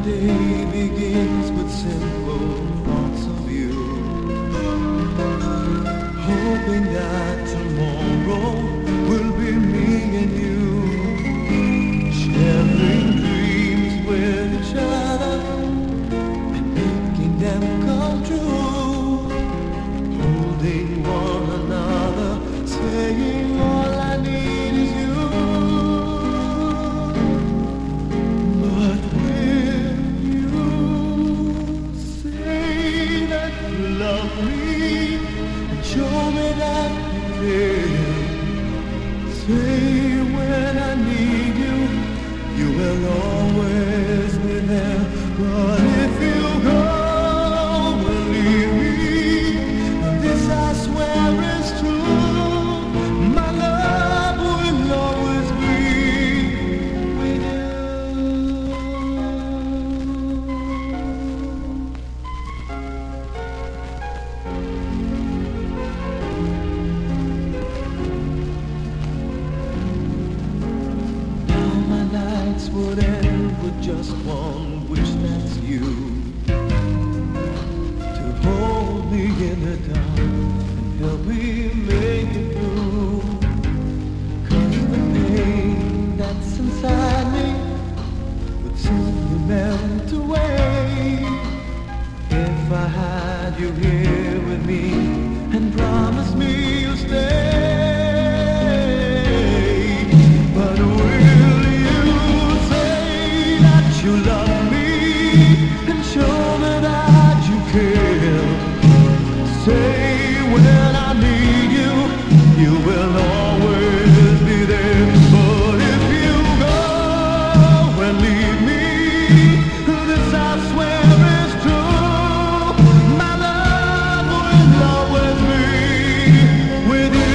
day begins with simple thoughts of you, hoping that tomorrow will be me and you, sharing dreams with each other and making them come true, holding one another, saying all I need is you. But will you say that you love me and show me that you care? Say when I need you, you will always be there. But if you go and leave me, this I swear is true. My love will always be with you. Now my nights would end with just one wish, that's you, to hold me in the dark and help me make it through. 'Cause the pain that's inside me would simply melt away if I had you here with me and promised me you'll stay. But will you say that you love me and show me that you care? Say when I need you, you will always be there. But if you go and leave me, this I swear is true. My love will always be with you.